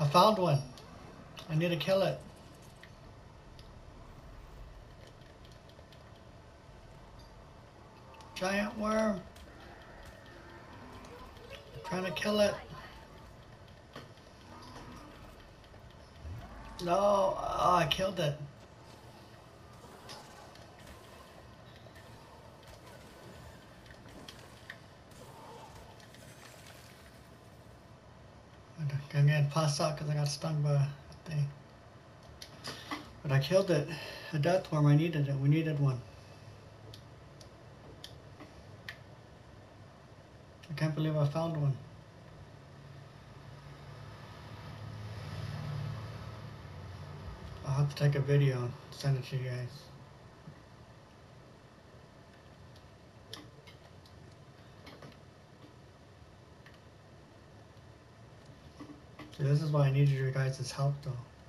found one. I need to kill it. Giant worm. I'm trying to kill it. No, oh, I killed it. I'm gonna pass out because I got stung by a thing. But I killed it. A death worm, I needed it. We needed one. I can't believe I found one. I'll have to take a video and send it to you guys. See, this is why I needed your guys' help though.